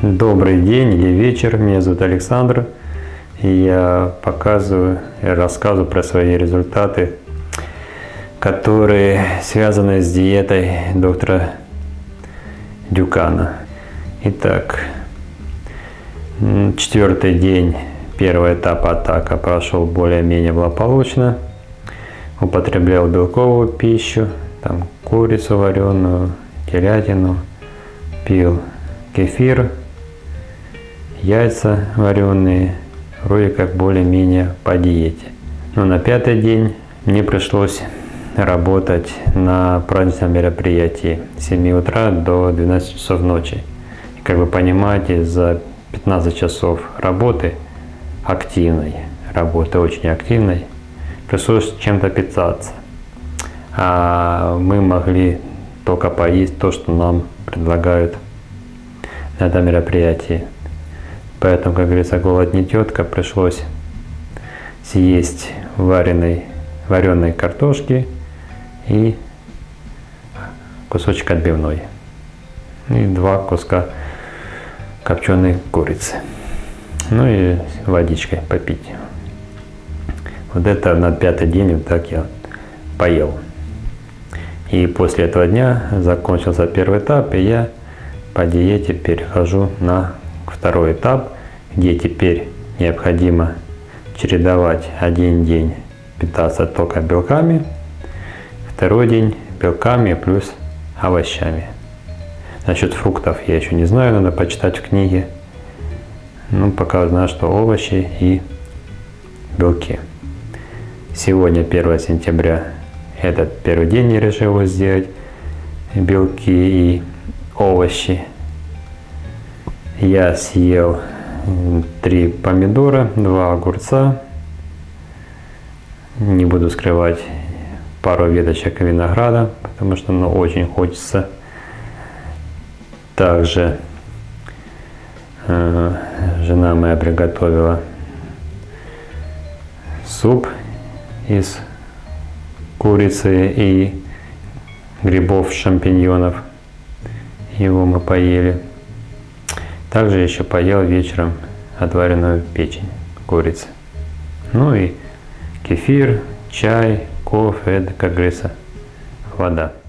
Добрый день или вечер, меня зовут Александр, и я показываю и рассказываю про свои результаты, которые связаны с диетой доктора Дюкана. Итак, 4-й день, первый этап атака прошел более-менее благополучно. Употреблял белковую пищу, там курицу вареную, телятину, пил кефир, яйца вареные, вроде как более-менее по диете. Но на 5-й день мне пришлось работать на праздничном мероприятии с 7 утра до 12 часов ночи. И, как вы понимаете, за 15 часов работы, активной работы, очень активной, пришлось чем-то питаться. А мы могли только поесть то, что нам предлагают на этом мероприятии. Поэтому, как говорится, голод не тетка, пришлось съесть вареной картошки и кусочек отбивной. И 2 куска копченой курицы. Ну и водичкой попить. Вот это на 5-й день вот так я поел. И после этого дня закончился первый этап, и я по диете перехожу на 2-й этап, где теперь необходимо чередовать 1 день питаться только белками, 2-й день белками плюс овощами. Насчет фруктов я еще не знаю, надо почитать в книге. Ну, пока знаю, что овощи и белки. Сегодня 1 сентября, этот первый день я решил сделать белки и овощи. Я съел 3 помидора, 2 огурца, не буду скрывать, пару веточек винограда, потому что очень хочется. Также жена моя приготовила суп из курицы и грибов, шампиньонов. Его мы поели. Также еще поел вечером отваренную печень курицы. Ну и кефир, чай, кофе, это, как говорится, вода.